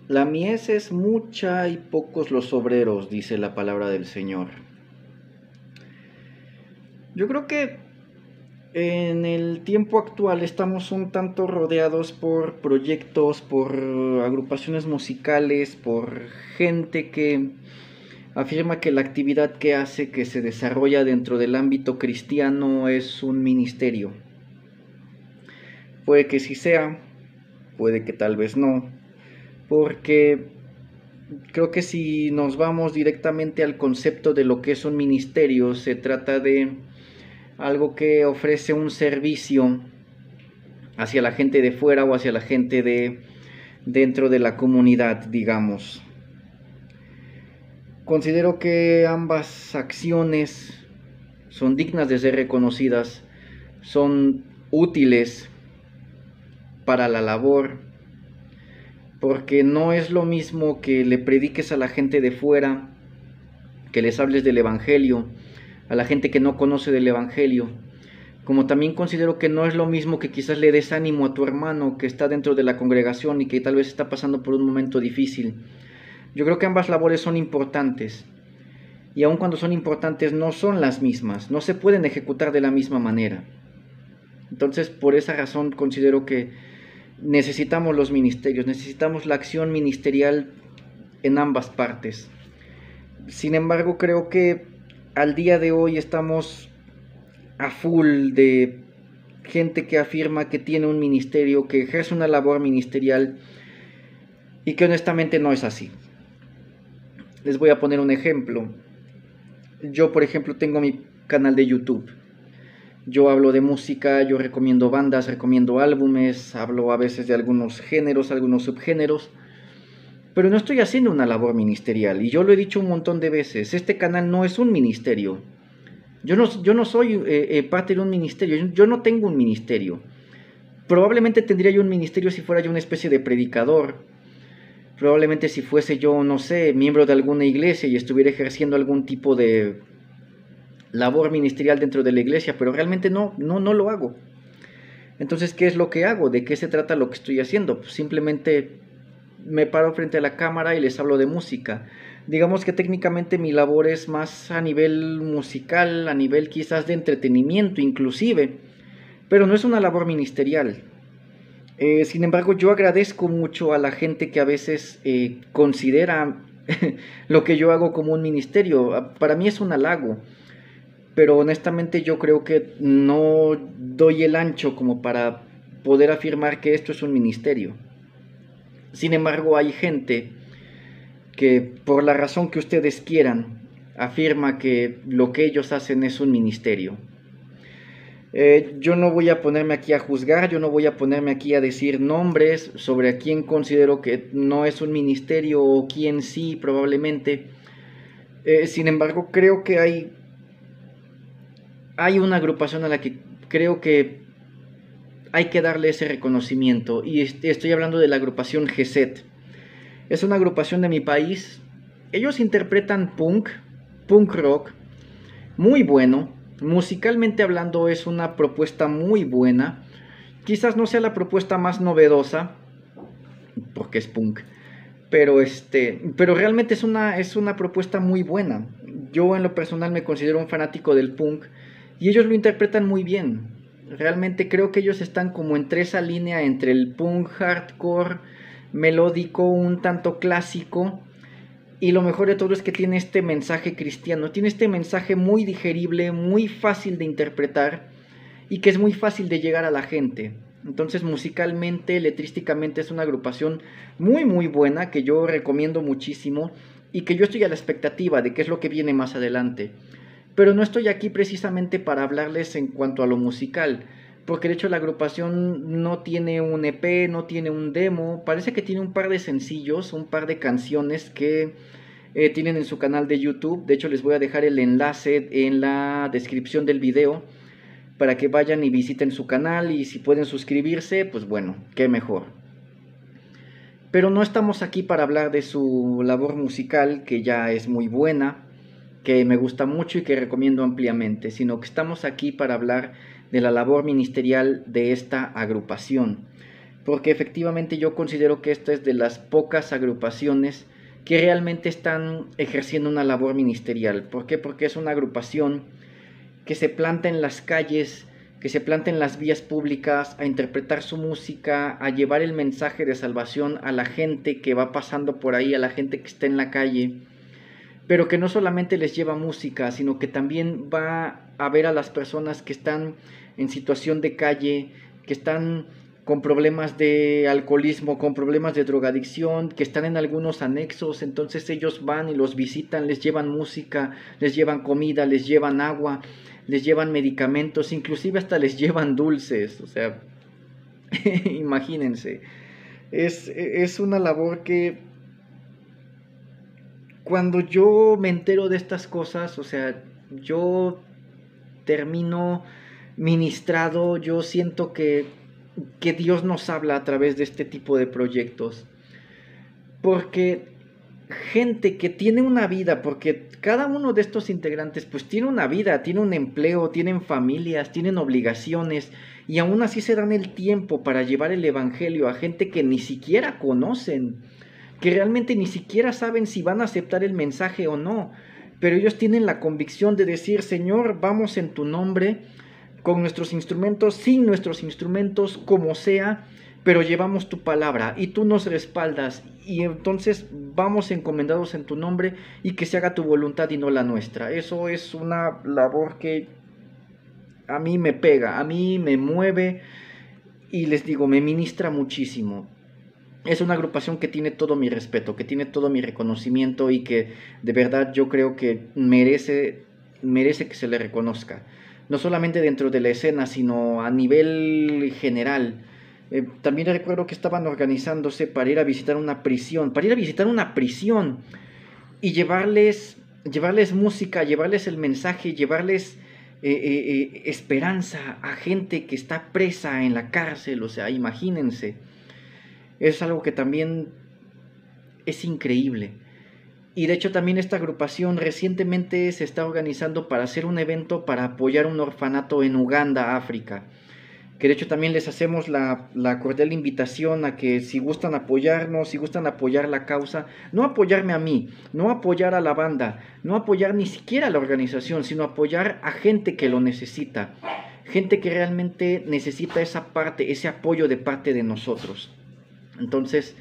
La mies es mucha y pocos los obreros, dice la palabra del Señor. Yo creo que en el tiempo actual estamos un tanto rodeados por proyectos, por agrupaciones musicales, por gente que afirma que la actividad que hace, que se desarrolla dentro del ámbito cristiano es un ministerio. Puede que sí sea, puede que tal vez no, porque creo que si nos vamos directamente al concepto de lo que es un ministerio, se trata de algo que ofrece un servicio hacia la gente de fuera o hacia la gente de dentro de la comunidad, digamos. Considero que ambas acciones son dignas de ser reconocidas, son útiles para la labor, porque no es lo mismo que le prediques a la gente de fuera, que les hables del Evangelio, a la gente que no conoce del Evangelio, como también considero que no es lo mismo que quizás le des ánimo a tu hermano que está dentro de la congregación y que tal vez está pasando por un momento difícil. Yo creo que ambas labores son importantes, y aun cuando son importantes no son las mismas, no se pueden ejecutar de la misma manera. Entonces, por esa razón considero que necesitamos los ministerios, necesitamos la acción ministerial en ambas partes. Sin embargo, creo que al día de hoy estamos a full de gente que afirma que tiene un ministerio, que ejerce una labor ministerial y que honestamente no es así. Les voy a poner un ejemplo. Yo, por ejemplo, tengo mi canal de YouTube. Yo hablo de música, yo recomiendo bandas, recomiendo álbumes, hablo a veces de algunos géneros, algunos subgéneros, pero no estoy haciendo una labor ministerial, y yo lo he dicho un montón de veces, este canal no es un ministerio. Yo no soy parte de un ministerio, yo no tengo un ministerio. Probablemente tendría yo un ministerio si fuera yo una especie de predicador. Probablemente si fuese yo, no sé, miembro de alguna iglesia y estuviera ejerciendo algún tipo de labor ministerial dentro de la iglesia, pero realmente no lo hago. Entonces, ¿qué es lo que hago? ¿De qué se trata lo que estoy haciendo? Pues simplemente me paro frente a la cámara y les hablo de música. Digamos que técnicamente mi labor es más a nivel musical, a nivel quizás de entretenimiento inclusive, pero no es una labor ministerial. Sin embargo, yo agradezco mucho a la gente que a veces considera lo que yo hago como un ministerio. Para mí es un halago, pero honestamente yo creo que no doy el ancho como para poder afirmar que esto es un ministerio. Sin embargo, hay gente que por la razón que ustedes quieran afirma que lo que ellos hacen es un ministerio. Yo no voy a ponerme aquí a juzgar, yo no voy a ponerme aquí a decir nombres sobre a quién considero que no es un ministerio o quién sí, probablemente. Sin embargo, creo que hay una agrupación a la que creo que hay que darle ese reconocimiento, y estoy hablando de la agrupación GESET. Es una agrupación de mi país. Ellos interpretan punk rock, muy bueno. Musicalmente hablando es una propuesta muy buena. Quizás no sea la propuesta más novedosa, porque es punk, pero realmente es una propuesta muy buena. Yo en lo personal me considero un fanático del punk y ellos lo interpretan muy bien. Realmente creo que ellos están como entre esa línea entre el punk hardcore, melódico, un tanto clásico, y lo mejor de todo es que tiene este mensaje cristiano, tiene este mensaje muy digerible, muy fácil de interpretar y que es muy fácil de llegar a la gente. Entonces musicalmente, letrísticamente es una agrupación muy buena que yo recomiendo muchísimo y que yo estoy a la expectativa de qué es lo que viene más adelante. Pero no estoy aquí precisamente para hablarles en cuanto a lo musical, porque de hecho la agrupación no tiene un EP, no tiene un demo, parece que tiene un par de sencillos, un par de canciones que tienen en su canal de YouTube. De hecho les voy a dejar el enlace en la descripción del video para que vayan y visiten su canal, y si pueden suscribirse, pues bueno, qué mejor. Pero no estamos aquí para hablar de su labor musical, que ya es muy buena, que me gusta mucho y que recomiendo ampliamente, sino que estamos aquí para hablar de la labor ministerial de esta agrupación. porque efectivamente yo considero que esta es de las pocas agrupaciones que realmente están ejerciendo una labor ministerial. ¿Por qué? Porque es una agrupación que se planta en las calles, que se planta en las vías públicas a interpretar su música, a llevar el mensaje de salvación a la gente que va pasando por ahí, a la gente que está en la calle, pero que no solamente les lleva música, sino que también va a ver a las personas que están en situación de calle, que están con problemas de alcoholismo, con problemas de drogadicción, que están en algunos anexos. Entonces ellos van y los visitan, les llevan música, les llevan comida, les llevan agua, les llevan medicamentos, inclusive hasta les llevan dulces. O sea, imagínense, es una labor que cuando yo me entero de estas cosas, o sea, yo termino ministrado, yo siento que Dios nos habla a través de este tipo de proyectos. Porque gente que tiene una vida, porque cada uno de estos integrantes pues tiene una vida, tiene un empleo, tienen familias, tienen obligaciones, y aún así se dan el tiempo para llevar el evangelio a gente que ni siquiera conocen, que realmente ni siquiera saben si van a aceptar el mensaje o no, pero ellos tienen la convicción de decir: Señor, vamos en tu nombre, con nuestros instrumentos, sin nuestros instrumentos, como sea, pero llevamos tu palabra y tú nos respaldas, y entonces vamos encomendados en tu nombre, y que se haga tu voluntad y no la nuestra. Eso es una labor que a mí me pega, a mí me mueve, y les digo, me ministra muchísimo. Es una agrupación que tiene todo mi respeto, que tiene todo mi reconocimiento, y que de verdad yo creo que merece que se le reconozca. No solamente dentro de la escena, sino a nivel general. También recuerdo que estaban organizándose para ir a visitar una prisión, y llevarles música, llevarles el mensaje, llevarles esperanza a gente que está presa en la cárcel. O sea, imagínense. Es algo que también es increíble. Y de hecho también esta agrupación recientemente se está organizando para hacer un evento para apoyar un orfanato en Uganda, África. Que de hecho también les hacemos la cordial invitación a que, si gustan apoyarnos, si gustan apoyar la causa, no apoyarme a mí, no apoyar a la banda, no apoyar ni siquiera a la organización, sino apoyar a gente que lo necesita. Gente que realmente necesita esa parte, ese apoyo de parte de nosotros. Entonces,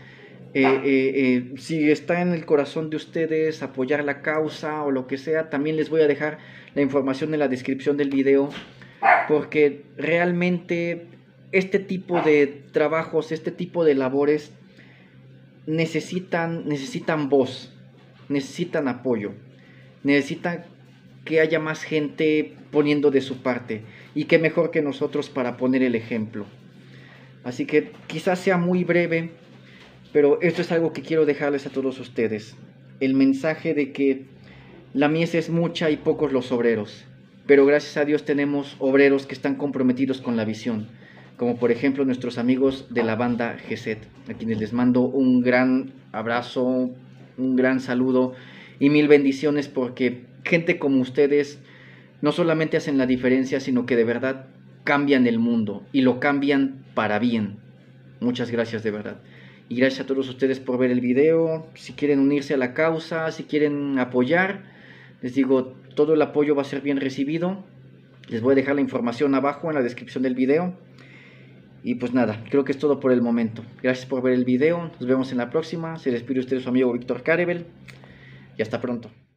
si está en el corazón de ustedes apoyar la causa o lo que sea, también les voy a dejar la información en la descripción del video, porque realmente este tipo de trabajos, este tipo de labores necesitan voz, necesitan apoyo, necesitan que haya más gente poniendo de su parte, y qué mejor que nosotros para poner el ejemplo. Así que quizás sea muy breve, pero esto es algo que quiero dejarles a todos ustedes. El mensaje de que la mies es mucha y pocos los obreros, pero gracias a Dios tenemos obreros que están comprometidos con la visión, como por ejemplo nuestros amigos de la banda GESET, a quienes les mando un gran abrazo, un gran saludo y mil bendiciones, porque gente como ustedes no solamente hacen la diferencia, sino que de verdad cambian el mundo, y lo cambian para bien. Muchas gracias de verdad. Y gracias a todos ustedes por ver el video. Si quieren unirse a la causa, si quieren apoyar, les digo, todo el apoyo va a ser bien recibido. Les voy a dejar la información abajo en la descripción del video. Y pues nada, creo que es todo por el momento. Gracias por ver el video. Nos vemos en la próxima. Se despide usted su amigo Víctor Carebel. Y hasta pronto.